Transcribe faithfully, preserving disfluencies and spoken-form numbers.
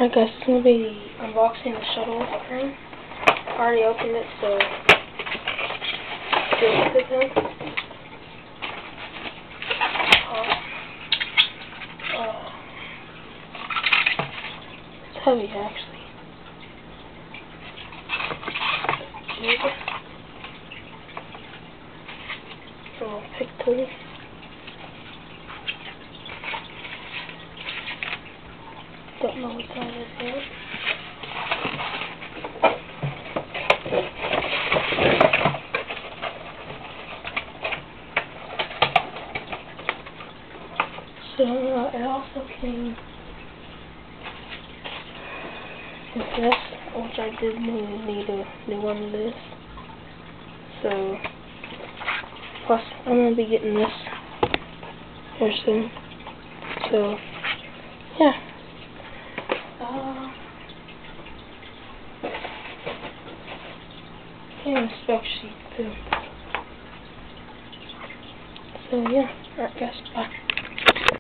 Alright guys, it's going to be the unboxing the shuttle frame. I already opened it, so let's do it then. Uh, uh, it's heavy actually. Jig. A little pick tool. Don't know what that is yet. So uh, it also came with this, which I did need, need a new one of this. So plus I'm gonna be getting this here soon. So yeah. Uh, and a spec sheet too. So yeah, alright guys, bye.